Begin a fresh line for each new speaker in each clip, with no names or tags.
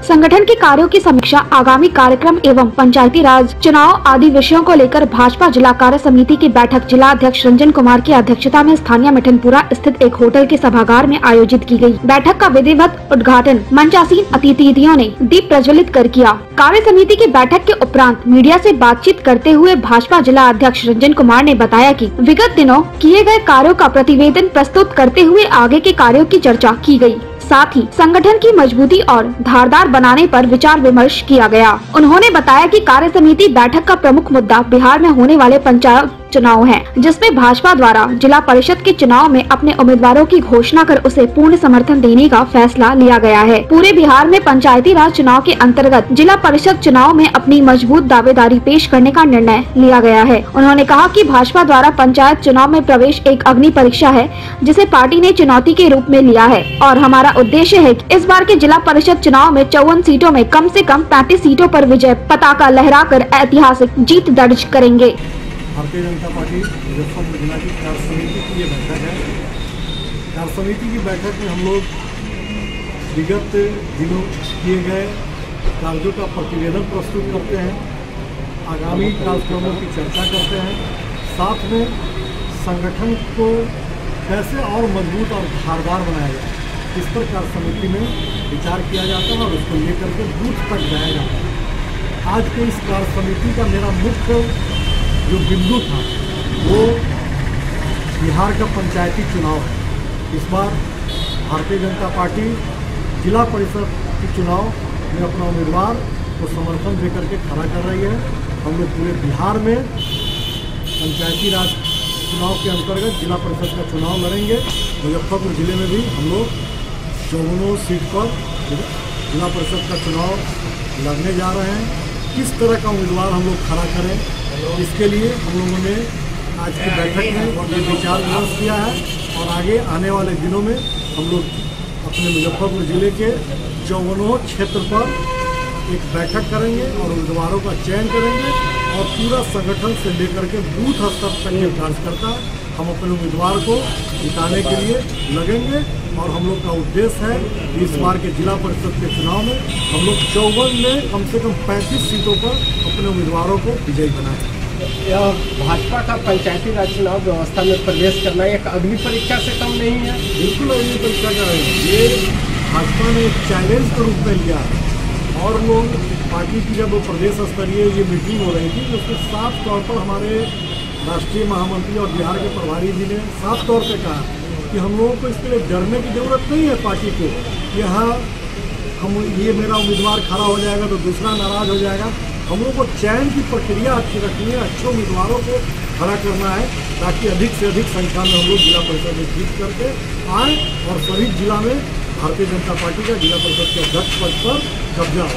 संगठन के कार्यों की समीक्षा, आगामी कार्यक्रम एवं पंचायती राज चुनाव आदि विषयों को लेकर भाजपा जिला कार्य समिति की बैठक जिला अध्यक्ष रंजन कुमार की अध्यक्षता में स्थानीय मिठनपुरा स्थित एक होटल के सभागार में आयोजित की गई। बैठक का विधिवत उद्घाटन मंचासीन अतिथियों ने दीप प्रज्वलित कर किया। कार्य समिति की बैठक के उपरांत मीडिया से बातचीत करते हुए भाजपा जिला अध्यक्ष रंजन कुमार ने बताया कि विगत दिनों किए गए कार्यों का प्रतिवेदन प्रस्तुत करते हुए आगे के कार्यों की चर्चा की गई। साथ ही संगठन की मजबूती और धारदार बनाने पर विचार विमर्श किया गया। उन्होंने बताया कि कार्य समिति बैठक का प्रमुख मुद्दा बिहार में होने वाले पंचायत चुनाव है, जिसमें भाजपा द्वारा जिला परिषद के चुनाव में अपने उम्मीदवारों की घोषणा कर उसे पूर्ण समर्थन देने का फैसला लिया गया है। पूरे बिहार में पंचायती राज चुनाव के अंतर्गत जिला परिषद चुनाव में अपनी मजबूत दावेदारी पेश करने का निर्णय लिया गया है। उन्होंने कहा कि भाजपा द्वारा पंचायत चुनाव में प्रवेश एक अग्नि परीक्षा है, जिसे पार्टी ने चुनौती के रूप में लिया है और हमारा उद्देश्य है कि इस बार के जिला परिषद चुनाव में 54 सीटों में कम से कम 35 सीटों पर विजय पताका लहराकर ऐतिहासिक जीत दर्ज करेंगे।
भारतीय जनता पार्टी मुजफ्फरपुर जिला की कार्य समिति की ये बैठक है। कार्य समिति की बैठक में हम लोग विगत दिनों किए गए कार्यों का प्रतिवेदन प्रस्तुत करते हैं, आगामी कार्यक्रमों की चर्चा करते हैं, साथ में संगठन को कैसे और मजबूत और धारदार बनाया जाए, इस पर कार्य समिति में विचार किया जाता है और उसको लेकर के बूथ तक जाया जाता है। आज के इस कार्य समिति का मेरा मुख्य जो बिंदु था वो बिहार का पंचायती चुनाव है। इस बार भारतीय जनता पार्टी जिला परिषद के चुनाव में अपना उम्मीदवार को समर्थन देकर के खड़ा कर रही है। हम लोग पूरे बिहार में पंचायती राज चुनाव के अंतर्गत जिला परिषद का चुनाव लड़ेंगे। मुजफ्फरपुर जिले में भी हम लोग 54 सीट पर जिला परिषद का चुनाव लड़ने जा रहे हैं। किस तरह का उम्मीदवार हम लोग खड़ा करें, इसके लिए हम लोगों ने आज की बैठक में ये विचार विमर्श किया है और आगे आने वाले दिनों में हम लोग अपने मुजफ्फरपुर जिले के 54 क्षेत्र पर एक बैठक करेंगे और उम्मीदवारों का चयन करेंगे और पूरा संगठन से लेकर के बूथ स्तर तक के कार्यकर्ता हम अपने उम्मीदवार को जिताने के लिए लगेंगे। और हम लोग का उद्देश्य है कि इस बार के जिला परिषद के चुनाव में हम लोग 54 में कम से कम 35 सीटों पर अपने उम्मीदवारों को विजयी बनाएं।
यह भाजपा का पंचायती राज चुनाव व्यवस्था में प्रवेश करना एक अग्नि परीक्षा से कम नहीं है।
बिल्कुल अग्नि परीक्षा का है। ये भाजपा ने एक चैलेंज के रूप में लिया है और लोग पार्टी की जब प्रदेश स्तरीय ये मीटिंग हो रही थी तो उसके साफ तौर पर हमारे राष्ट्रीय महामंत्री और बिहार के प्रभारी जी ने साफ तौर पर कहा कि हम लोगों को इसके लिए डरने की ज़रूरत नहीं है। पार्टी को यहाँ हम ये मेरा उम्मीदवार खड़ा हो जाएगा तो दूसरा नाराज़ हो जाएगा। हम लोगों को चयन की प्रक्रिया अच्छी रखनी है, अच्छे उम्मीदवारों को खड़ा करना है ताकि अधिक से अधिक संख्या में हम लोग जिला परिषद में जीत करके आए और सभी जिला में भारतीय जनता पार्टी का जिला परिषद के अध्यक्ष पद पर कब्जा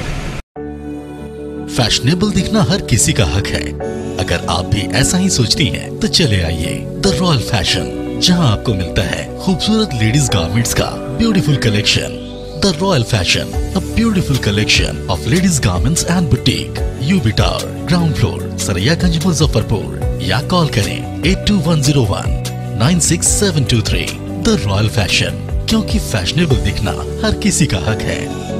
हो।
फैशनेबल दिखना हर किसी का हक है। अगर आप भी ऐसा ही सोचती हैं, तो चले आइए द रॉयल फैशन, जहां आपको मिलता है खूबसूरत लेडीज गारमेंट्स का beautiful collection. The royal fashion, a beautiful collection of ladies garments and boutique, UB tower, ground floor, Saraiyaganj, Muzaffarpur, या कॉल करें 8210196723। द रॉयल फैशन, क्योंकि फैशनेबल दिखना हर किसी का हक है।